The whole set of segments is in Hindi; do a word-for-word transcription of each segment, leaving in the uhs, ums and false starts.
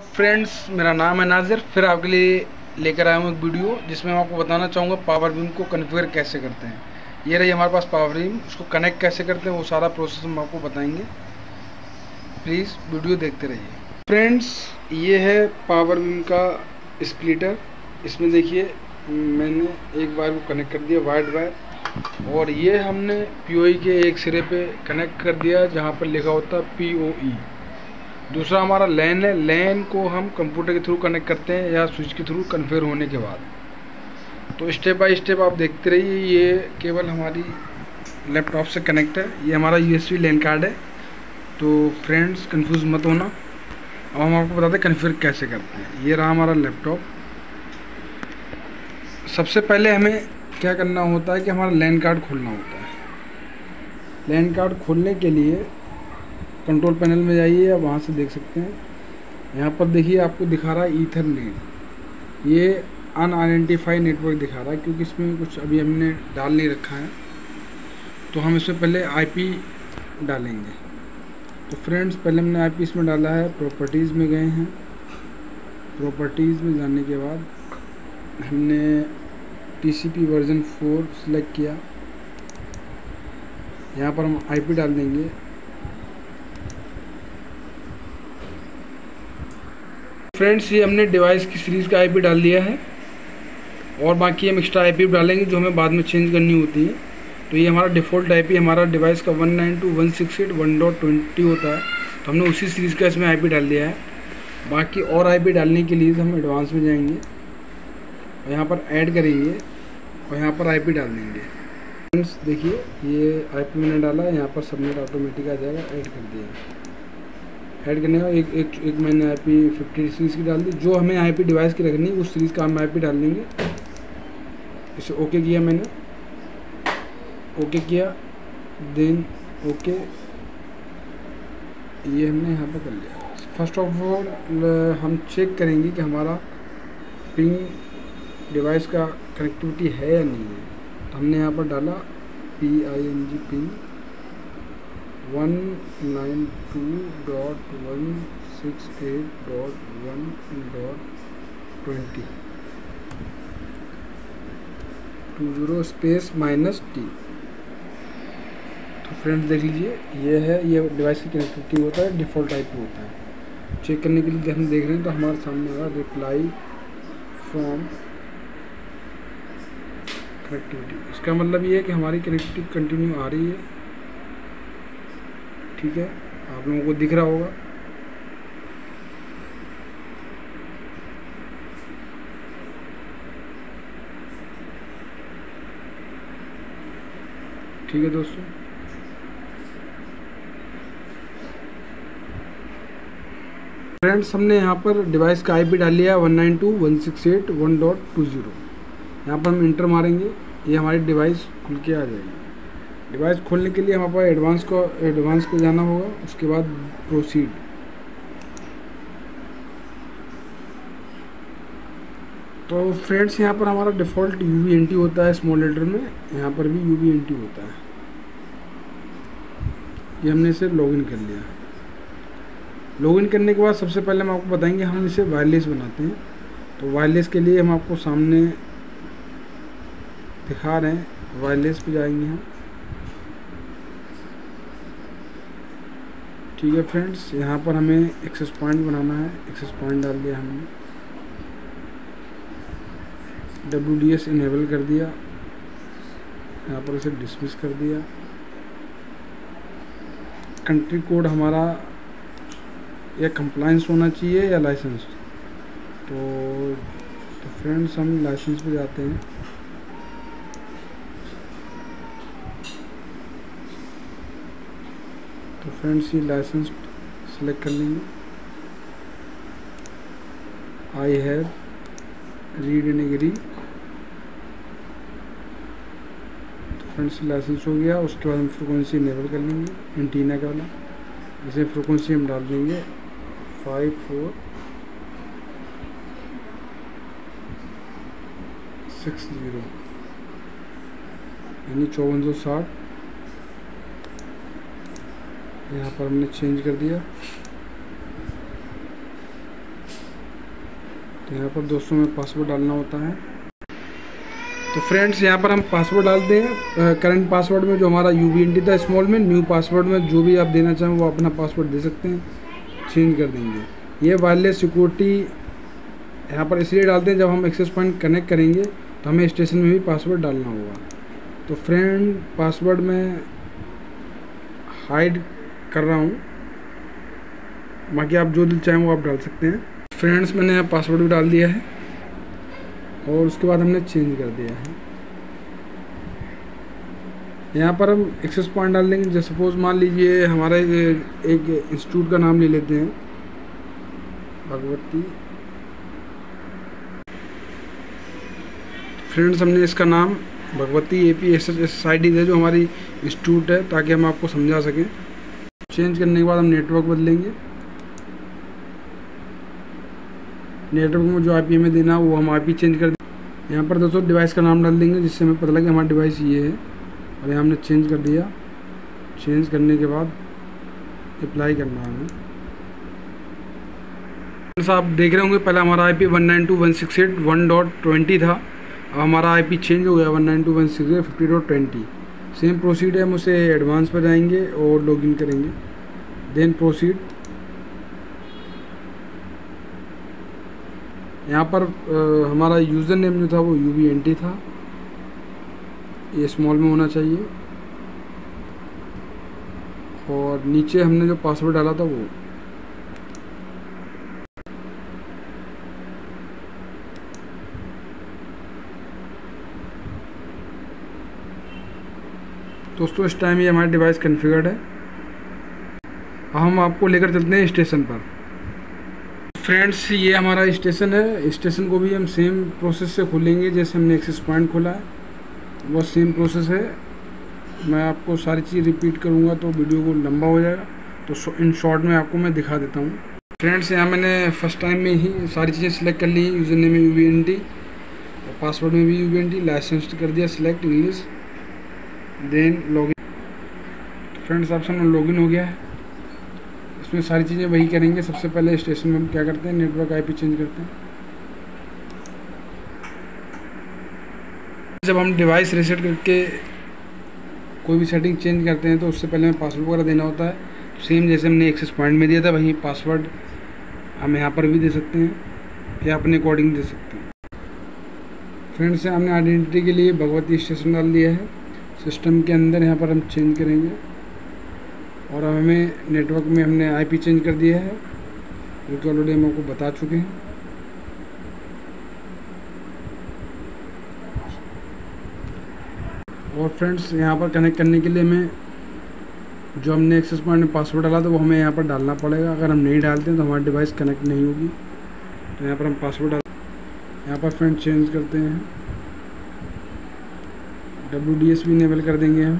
फ्रेंड्स, मेरा नाम है नाजिर। फिर आपके लिए लेकर आया हूँ एक वीडियो जिसमें मैं आपको बताना चाहूँगा पावर बीम को कॉन्फ़िगर कैसे करते हैं। ये रही हमारे पास पावर बीम, उसको कनेक्ट कैसे करते हैं वो सारा प्रोसेस हम आपको बताएंगे। प्लीज़ वीडियो देखते रहिए। फ्रेंड्स, ये है पावर बीम का स्प्लिटर। इसमें देखिए मैंने एक वायर को कनेक्ट कर दिया, वाइड वायर, और ये हमने पीओई के एक सिरे पे कनेक्ट कर दिया जहाँ पर लिखा होता है पीओई। दूसरा हमारा लैन है। लैन को हम कंप्यूटर के थ्रू कनेक्ट करते हैं या स्विच के थ्रू कन्फिगर होने के बाद। तो स्टेप बाय स्टेप आप देखते रहिए। ये केवल हमारी लैपटॉप से कनेक्ट है। ये हमारा यूएसबी लैन कार्ड है। तो फ्रेंड्स, कंफ्यूज मत होना। अब हम आपको बताते हैं कन्फिगर कैसे करते हैं। ये रहा हमारा लैपटॉप। सबसे पहले हमें क्या करना होता है कि हमारा लैन कार्ड खोलना होता है। लैन कार्ड खोलने के लिए कंट्रोल पैनल में जाइए, आप वहाँ से देख सकते हैं। यहाँ पर देखिए आपको दिखा रहा है ईथरनेट। ये अनआइडेंटिफाइड नेटवर्क दिखा रहा है क्योंकि इसमें कुछ अभी हमने डाल नहीं रखा है। तो हम इसमें पहले आईपी डालेंगे। तो फ्रेंड्स, पहले हमने आईपी इसमें डाला है। प्रॉपर्टीज़ में गए हैं। प्रॉपर्टीज़ में जाने के बाद हमने टीसीपी वर्जन फोर सेलेक्ट किया। यहाँ पर हम आईपी डाल देंगे। फ्रेंड्स, ये हमने डिवाइस की सीरीज़ का आईपी डाल दिया है और बाकी हम एक्स्ट्रा आईपी डालेंगे जो हमें बाद में चेंज करनी होती है। तो ये हमारा डिफ़ॉल्ट आईपी हमारा डिवाइस का one nine two one six eight one dot twenty होता है। तो हमने उसी सीरीज़ का इसमें आईपी डाल दिया है। बाकी और आईपी डालने के लिए हम एडवांस में जाएंगे और यहाँ पर ऐड करेंगे और यहाँ पर आईपी डाल देंगे। फ्रेंड्स देखिए, ये आईपी मैंने डाला, यहाँ पर सबमिट ऑटोमेटिक आ जाएगा। ऐड कर दिया। ऐड करने का एक एक एक मैंने आईपी फिफ्टी सीरीज़ की डाल दी। जो हमें आईपी डिवाइस की रखनी है उस सीरीज़ का हम आईपी डाल देंगे। इसे ओके किया मैंने, ओके किया, देन ओके, ये हमने यहाँ पर कर लिया। फर्स्ट ऑफ ऑल हम चेक करेंगे कि हमारा पिंग डिवाइस का कनेक्टिविटी है या नहीं है। तो हमने यहाँ पर डाला P I N G ping one nine two dot one six eight dot one dot twenty two zero space minus T. तो फ्रेंड्स देख लीजिए, ये है, ये डिवाइस की कनेक्टिविटी होता है, डिफ़ॉल्ट टाइप होता है। चेक करने के लिए हम देख रहे हैं तो हमारे सामने आ रहा रिप्लाई फ्रॉम कनेक्टिविटी। इसका मतलब ये है कि हमारी कनेक्टिविटी कंटिन्यू आ रही है। ठीक है, आप लोगों को दिख रहा होगा। ठीक है दोस्तों, फ्रेंड्स हमने यहाँ पर डिवाइस का आईपी डाल लिया one nine two one six eight one dot two zero. यहाँ पर हम इंटर मारेंगे, ये हमारी डिवाइस खुल के आ जाएगी। डिवाइस खोलने के लिए हमारे पास एडवांस को एडवांस पे जाना होगा, उसके बाद प्रोसीड। तो फ्रेंड्स, यहाँ पर हमारा default U V N T होता है स्मॉल लेटर में। यहाँ पर भी यू वी एन टी होता है। ये हमने इसे लॉगिन कर लिया। लॉगिन करने के बाद सबसे पहले हम आपको बताएंगे हम इसे वायरलेस बनाते हैं। तो वायरलेस के लिए हम आपको सामने दिखा रहे हैं। वायरलेस पे जाएंगे हम। ठीक है फ्रेंड्स, यहाँ पर हमें एक्सेस पॉइंट बनाना है। एक्सेस पॉइंट डाल दिया हमने। डब्ल्यू डी एस इनेबल कर दिया। यहाँ पर इसे डिसमिस कर दिया। कंट्री कोड हमारा या कंप्लायंस होना चाहिए या लाइसेंस। तो, तो फ्रेंड्स हम लाइसेंस पे जाते हैं। तो फ्रेंड्स ये लाइसेंस सेलेक्ट कर लेंगे। I have read and agree. तो फ्रेंड्स लाइसेंस हो गया। उसके बाद हम फ्रीक्वेंसी इनेबल कर लेंगे एंटीना का वाला। इसे फ्रीक्वेंसी हम डाल देंगे फाइव फोर सिक्स ज़ीरो यानी चौवन सौ साठ। यहाँ पर हमने चेंज कर दिया। तो यहाँ पर दोस्तों में पासवर्ड डालना होता है। तो फ्रेंड्स यहाँ पर हम पासवर्ड डालते हैं। करंट पासवर्ड में जो हमारा यू वी एन टी था स्मॉल में, न्यू पासवर्ड में जो भी आप देना चाहें वो अपना पासवर्ड दे सकते हैं, चेंज कर देंगे। ये वायरलेस सिक्योरिटी यहाँ पर इसलिए डालते हैं, जब हम एक्सेस पॉइंट कनेक्ट करेंगे तो हमें स्टेशन में भी पासवर्ड डालना होगा। तो फ्रेंड पासवर्ड में हाइड कर रहा हूँ, बाकी आप जो दिल चाहें वो आप डाल सकते हैं। फ्रेंड्स मैंने यहाँ पासवर्ड भी डाल दिया है और उसके बाद हमने चेंज कर दिया है। यहाँ पर हम एक्सेस पॉइंट डाल देंगे। जैसे सपोज मान लीजिए हमारा एक इंस्टीट्यूट का नाम ले लेते हैं, भगवती। फ्रेंड्स हमने इसका नाम Bhagwati A P S S S I D है, जो हमारी इंस्टीट्यूट है, ताकि हम आपको समझा सकें। चेंज करने के बाद हम नेटवर्क बदलेंगे। नेटवर्क में जो आई पी हमें देना है वो हम आई पी चेंज कर देंगे। यहाँ पर दोस्तों डिवाइस का नाम डाल देंगे, जिससे हमें पता लगे हमारा डिवाइस ये है। और यहाँ हमने चेंज कर दिया। चेंज करने के बाद अप्लाई करना है हमें। आप देख रहे होंगे पहले हमारा I P one nine two one six eight one dot twenty था, अब हमारा आई पी चेंज हो गया one nine two one six eight fifty dot twenty. Same proceed है, हम उसे एडवांस पर जाएंगे और लॉगिन करेंगे, देन प्रोसीड। यहाँ पर आ, हमारा यूज़र नेम जो था वो यू वी एन टी था, ये स्मॉल में होना चाहिए। और नीचे हमने जो पासवर्ड डाला था वो दोस्तों इस टाइम ये हमारा डिवाइस कॉन्फ़िगर्ड है। अब हम आपको लेकर चलते हैं स्टेशन पर। फ्रेंड्स ये हमारा स्टेशन है। स्टेशन को भी हम सेम प्रोसेस से खोलेंगे जैसे हमने एक्सेस पॉइंट खोला है, वो सेम प्रोसेस है। मैं आपको सारी चीज़ रिपीट करूँगा तो वीडियो को लंबा हो जाएगा, तो इन शॉर्ट में आपको मैं दिखा देता हूँ। फ्रेंड्स यहाँ मैंने फर्स्ट टाइम में ही सारी चीज़ें सिलेक्ट कर ली। यूज़र नेम में यू वी एन टी और पासवर्ड में भी U V N T, licence कर दिया select English, then login. Friends option में लॉगिन हो गया है। इसमें सारी चीज़ें वही करेंगे। सबसे पहले स्टेशन में हम क्या करते हैं, नेटवर्क आईपी चेंज करते हैं। जब हम डिवाइस रीसेट करके कोई भी सेटिंग चेंज करते हैं तो उससे पहले हमें पासवर्ड वगैरह देना होता है। सेम जैसे हमने एक्सेस पॉइंट में दिया था वही पासवर्ड हम यहाँ पर भी दे सकते हैं या अपने अकॉर्डिंग दे सकते हैं। फ्रेंड्स हमने आइडेंटिटी के लिए भगवती स्टेशन डाल दिया है। सिस्टम के अंदर यहाँ पर हम चेंज करेंगे और हमें नेटवर्क में हमने आईपी चेंज कर दिया है, जो कि ऑलरेडी हम आपको बता चुके हैं। और फ्रेंड्स यहाँ पर कनेक्ट करने के लिए हमें जो हमने एक्सेस पॉइंट में पासवर्ड डाला था वो हमें यहाँ पर डालना पड़ेगा। अगर हम नहीं डालते हैं तो हमारी डिवाइस कनेक्ट नहीं होगी। तो यहाँ पर हम पासवर्ड डाल, यहाँ पर फ्रेंड चेंज करते हैं, डब्ल्यू डी एस भी इनेबल कर देंगे हम।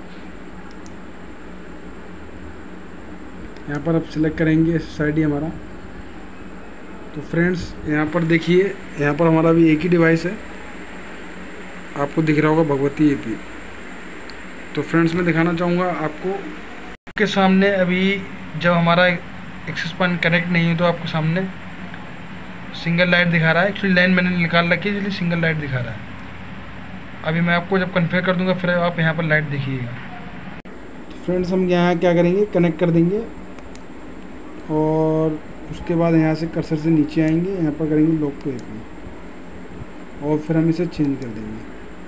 यहाँ पर अब सिलेक्ट करेंगे एस एस आई डी हमारा। तो फ्रेंड्स यहाँ पर देखिए, यहाँ पर हमारा भी एक ही डिवाइस है, आपको दिख रहा होगा भगवती ए पी। तो फ्रेंड्स मैं दिखाना चाहूँगा आपको के सामने अभी जब हमारा एक्सेस पॉइंट कनेक्ट नहीं है तो आपके सामने सिंगल लाइट दिखा रहा है। एक्चुअली लाइन मैंने निकाल रखी है इसलिए सिंगल लाइट दिखा रहा है। अभी मैं आपको जब कन्फिगर कर दूंगा फिर आप यहाँ पर लाइट देखिएगा। तो फ्रेंड्स हम यहाँ क्या करेंगे, कनेक्ट कर देंगे और उसके बाद यहाँ से कर्सर से नीचे आएंगे, यहाँ पर करेंगे लॉक टू एपी और फिर हम इसे चेंज कर देंगे।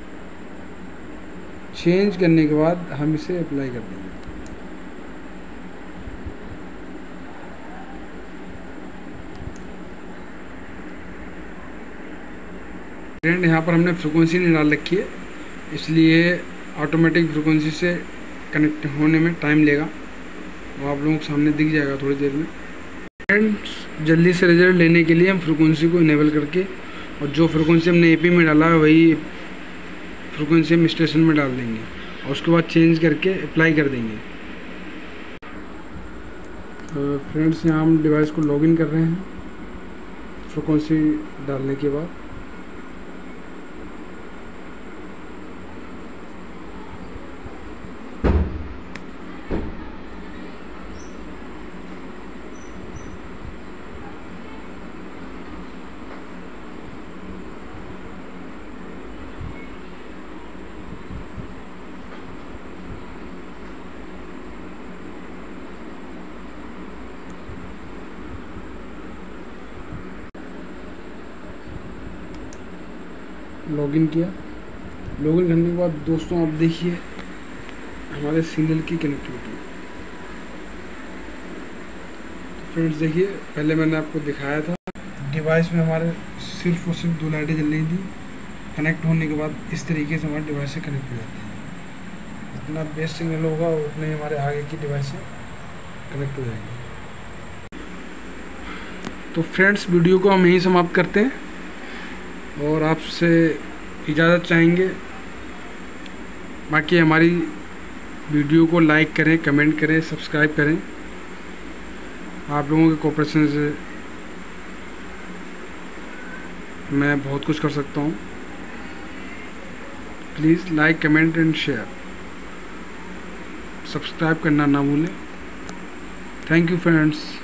चेंज करने के बाद हम इसे अप्लाई कर देंगे। फ्रेंड यहाँ पर हमने फ्रिक्वेंसी नहीं डाल रखी है, इसलिए ऑटोमेटिक फ्रिक्वेंसी से कनेक्ट होने में टाइम लेगा। वो आप लोगों के सामने दिख जाएगा थोड़ी देर में। फ्रेंड्स जल्दी से रिजल्ट लेने के लिए हम फ्रिक्वेंसी को इनेबल करके और जो फ्रिक्वेंसी हमने एपी में डाला है वही फ्रिक्वेंसी हम स्टेशन में डाल देंगे और उसके बाद चेंज करके अप्लाई कर देंगे। तो फ्रेंड्स यहाँ हम डिवाइस को लॉगिन कर रहे हैं फ्रिक्वेंसी डालने के बाद। लॉगिन किया। लॉगिन करने के बाद दोस्तों आप देखिए हमारे सीरियल की कनेक्टिविटी। तो फ्रेंड्स देखिए, पहले मैंने आपको दिखाया था डिवाइस में हमारे सिर्फ और सिर्फ दो लाइटें जल रही थी। कनेक्ट होने के बाद इस तरीके से हमारे डिवाइस से कनेक्ट हो जाती है। जितना बेस्ट सिग्नल होगा उतने ही हमारे आगे की डिवाइस से कनेक्ट हो जाएंगे। तो फ्रेंड्स वीडियो को हम यहीं समाप्त करते हैं और आपसे इजाज़त चाहेंगे। बाकी हमारी वीडियो को लाइक करें, कमेंट करें, सब्सक्राइब करें। आप लोगों के कोऑपरेशन से मैं बहुत कुछ कर सकता हूँ। Please like, comment and share, subscribe करना ना भूलें। Thank you friends.